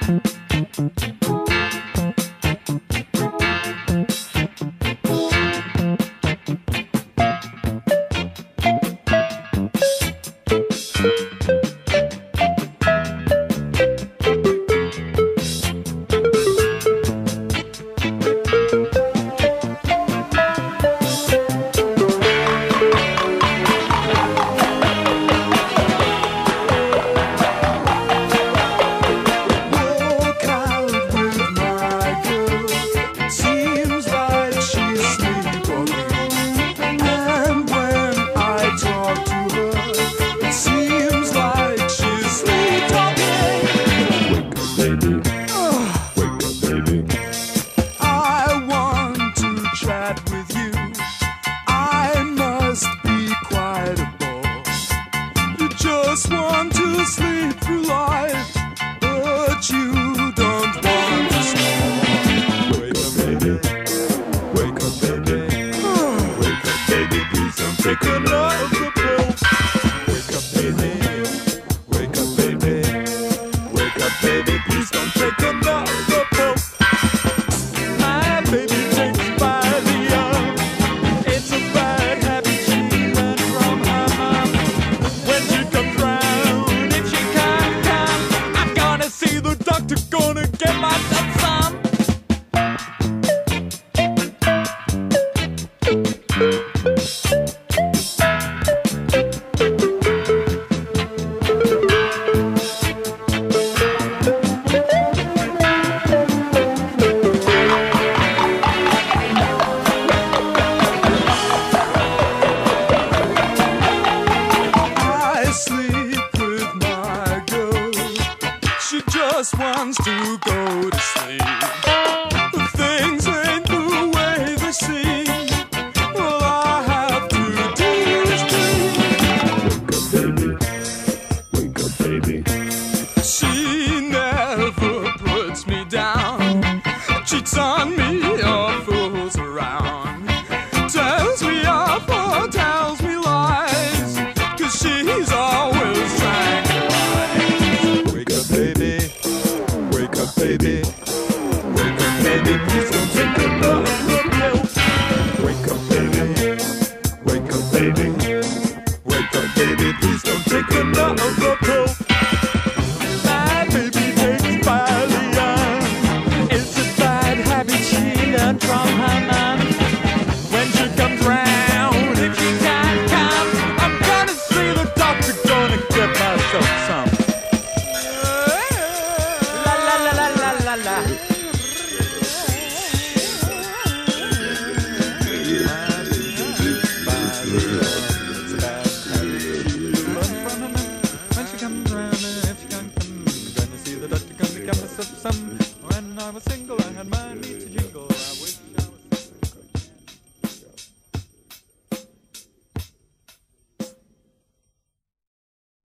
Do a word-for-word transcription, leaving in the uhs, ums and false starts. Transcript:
just want to sleep through life, but you don't want to sleep. Wake up, baby. Wake up, baby. Wake up, baby. Please don't take another pill. Wake up, baby. Wake up, baby. Wake up, baby. Please don't take another pill. My baby takes Valium. It's a bad habit she learned from her mom. When she comes round and she can't come, I'm gonna see the doctor, gonna get myself some. She just wants to go to sleep. Things ain't the way they seem. All I have to do is dream. Wake up, baby. Wake up, baby. She never puts me down. Cheats on me or fools around. Tells me off or tells me lies. 'Cause she's always trying to lie. Wake up, baby. Wake up, baby. Wake up, baby. Please don't take another pill. Wake up, baby. Wake up, baby. Wake up, baby. Please don't take another pill. My baby takes Valium. It's a bad habit she learned from her mom. When she comes round and she can't come, I'm gonna see the doctor, gonna get myself some. La la la la la la la. When she comes round and if she can't come, I'm gonna see the doctor, gonna get myself some. When I was single